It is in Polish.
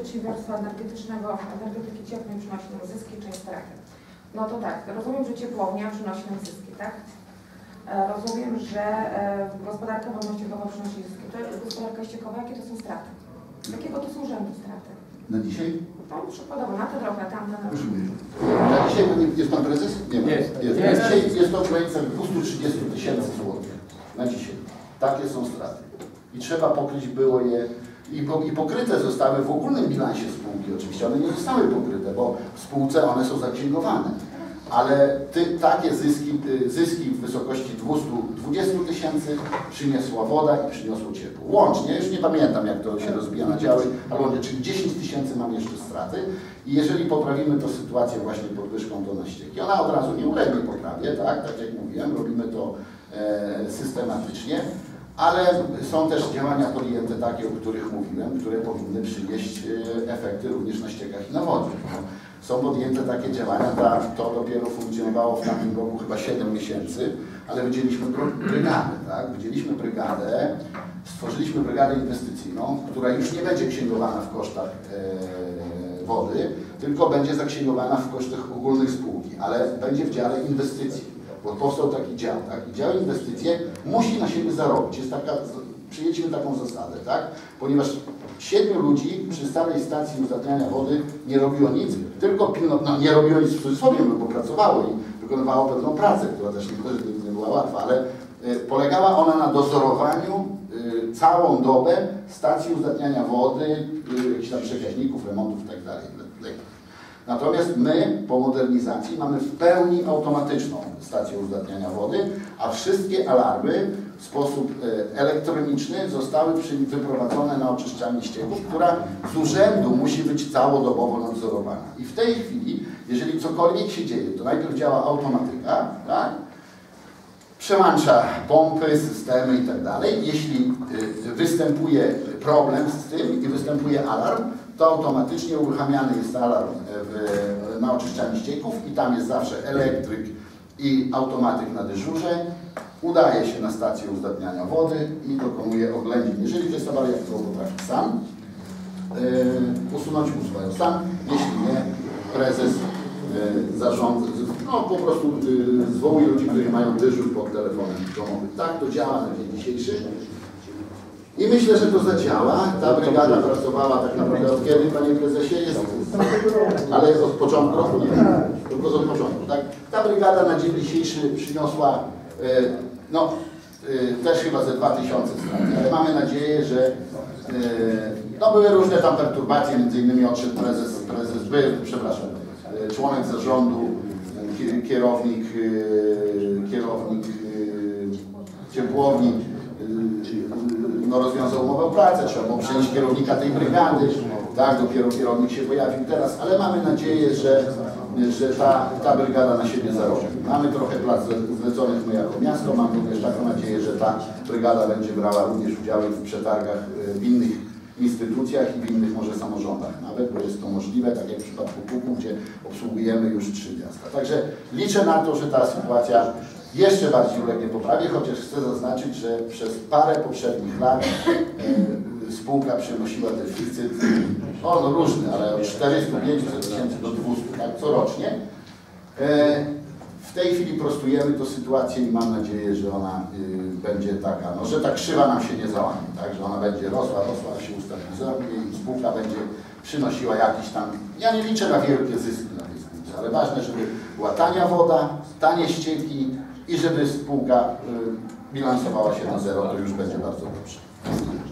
przedsiębiorstwa energetyki cieplnej przynosi nam zyski czy straty? No to tak, rozumiem, że ciepłownia przynosi nam zyski, tak? Rozumiem, że gospodarka wolnościowa przynosi zyski. To jest gospodarka ściekowa, jakie to są straty? Jakiego to są rzędu straty? Na dzisiaj? No przykładowo, na te trochę, tamte na Na dzisiaj jest pan prezes? Nie ma. Jest. Na dzisiaj jest to w granicach 230 000 złotych. Na dzisiaj. Takie są straty. I trzeba pokryć było je. I pokryte zostały w ogólnym bilansie spółki. Oczywiście one nie zostały pokryte, bo w spółce one są zaksięgowane. Ale takie zyski w wysokości 220 000 przyniosła woda i przyniosło ciepło. Łącznie, już nie pamiętam jak to się rozbija na działy, ale łącznie, czyli 10 000 mam jeszcze straty. I jeżeli poprawimy tę sytuację właśnie podwyżką do na ścieki, ona od razu nie ulegnie poprawie, tak jak mówiłem, robimy to systematycznie. Ale są też działania podjęte takie, o których mówiłem, które powinny przynieść efekty również na ściekach i na wodzie. Są podjęte takie działania, to dopiero funkcjonowało w tamtym roku chyba 7 miesięcy, ale wydzieliliśmy brygadę, tak? Wydzieliliśmy brygadę, stworzyliśmy brygadę inwestycyjną, która już nie będzie księgowana w kosztach wody, tylko będzie zaksięgowana w kosztach ogólnych spółki, ale będzie w dziale inwestycji. Bo powstał taki dział, tak? I dział inwestycje musi na siebie zarobić. Przyjęliśmy taką zasadę, tak? Ponieważ 7 ludzi przy starej stacji uzdatniania wody nie robiło nic, tylko nie robiło nic w cudzysłowie, bo pracowało i wykonywało pewną pracę, która też nie była łatwa, ale polegała ona na dozorowaniu całą dobę stacji uzdatniania wody, jakichś tam przekaźników, remontów itd. Natomiast my po modernizacji mamy w pełni automatyczną stację uzdatniania wody, a wszystkie alarmy w sposób elektroniczny zostały wyprowadzone na oczyszczalnię ścieków, która z urzędu musi być całodobowo nadzorowana. I w tej chwili, jeżeli cokolwiek się dzieje, to najpierw działa automatyka, tak? Przełącza pompy, systemy i tak dalej. Jeśli występuje problem z tym i występuje alarm, to automatycznie uruchamiany jest alarm na oczyszczalni ścieków i tam jest zawsze elektryk i automatyk na dyżurze. Udaje się na stację uzdatniania wody i dokonuje oględzin. Jeżeli to jest awaria, którą potrafi sam usunąć, usuwają sam. Jeśli nie, prezes zarządza, no po prostu zwołuje ludzi, którzy mają dyżur pod telefonem domowym. Tak to działa na dzień dzisiejszy. I myślę, że to zadziała. Ta brygada pracowała tak naprawdę od kiedy, panie prezesie? Jest, ale od początku roku? Nie, tylko od początku. Tak? Ta brygada na dzień dzisiejszy przyniosła też chyba ze 2000 strat, ale mamy nadzieję, że były różne tam perturbacje, między innymi odszedł członek zarządu, kierownik ciepłowni, rozwiązał umowę o pracę, trzeba było przenieść kierownika tej brygady, tak, dopiero kierownik się pojawił teraz, ale mamy nadzieję, że ta brygada na siebie zarobi. Mamy trochę prac zleconych my jako miasto, mam również taką nadzieję, że ta brygada będzie brała również udział w przetargach w innych instytucjach i w innych może samorządach nawet, bo jest to możliwe, tak jak w przypadku PUK-u, gdzie obsługujemy już 3 miasta. Także liczę na to, że ta sytuacja jeszcze bardziej ulegnie poprawie, chociaż chcę zaznaczyć, że przez parę poprzednich lat spółka przynosiła deficyt, różny, ale od 400-500 tysięcy do 200, tak, corocznie. W tej chwili prostujemy tę sytuację i mam nadzieję, że ona będzie taka, że ta krzywa nam się nie załamie, tak, że ona będzie rosła, się ustabilizuje i spółka będzie przynosiła jakiś tam, ja nie liczę na wielkie zyski na tej spółce, ale ważne, żeby była tania woda, tanie ścieki i żeby spółka bilansowała się na zero, to już będzie bardzo dobrze.